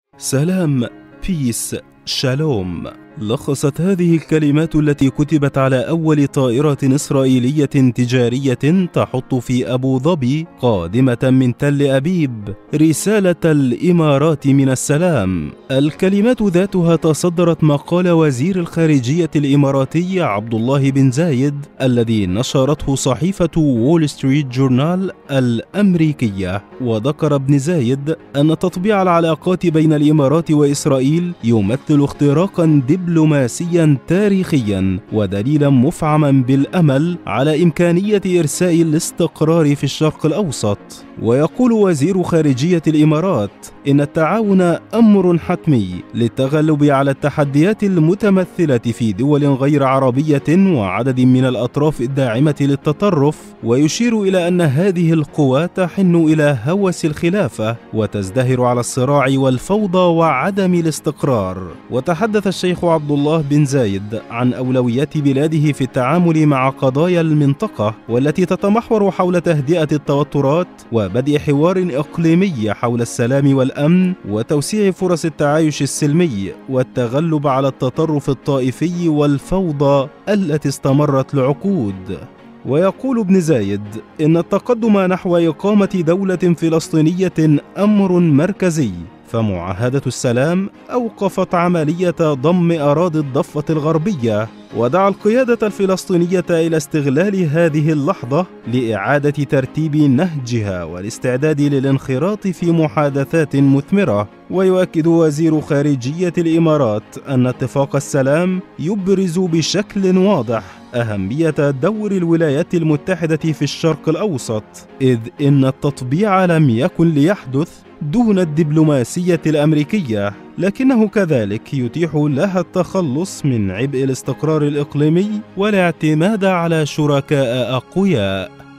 سلام، بيس، شالوم. لخصت هذه الكلمات التي كتبت على أول طائرة إسرائيلية تجارية تحط في أبو ظبي قادمة من تل أبيب رسالة الإمارات من السلام. الكلمات ذاتها تصدرت مقال وزير الخارجية الإماراتي عبد الله بن زايد الذي نشرته صحيفة وول ستريت جورنال الأمريكية. وذكر ابن زايد أن تطبيع العلاقات بين الإمارات وإسرائيل يمثل اختراقا دبلوماسيا تاريخيا ودليلا مفعما بالأمل على إمكانية إرساء الاستقرار في الشرق الأوسط. ويقول وزير خارجية الإمارات إن التعاون أمر حتمي للتغلب على التحديات المتمثلة في دول غير عربية وعدد من الأطراف الداعمة للتطرف، ويشير إلى أن هذه القوى تحن إلى هوس الخلافة وتزدهر على الصراع والفوضى وعدم الاستقرار. وتحدث الشيخ عبد الله بن زايد عن أولويات بلاده في التعامل مع قضايا المنطقة والتي تتمحور حول تهدئة التوترات وبدء حوار إقليمي حول السلام والأمن وتوسيع فرص التعايش السلمي والتغلب على التطرف الطائفي والفوضى التي استمرت لعقود. ويقول ابن زايد إن التقدم نحو إقامة دولة فلسطينية أمر مركزي، فمعاهدة السلام أوقفت عملية ضم أراضي الضفة الغربية، ودعا القيادة الفلسطينية إلى استغلال هذه اللحظة لإعادة ترتيب نهجها والاستعداد للانخراط في محادثات مثمرة. ويؤكد وزير خارجية الإمارات أن اتفاق السلام يبرز بشكل واضح أهمية دور الولايات المتحدة في الشرق الأوسط، إذ إن التطبيع لم يكن ليحدث دون الدبلوماسية الأمريكية، لكنه كذلك يتيح لها التخلص من عبء الاستقرار الإقليمي والاعتماد على شركاء أقوياء.